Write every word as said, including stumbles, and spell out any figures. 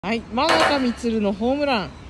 はい、真中満のホームラン。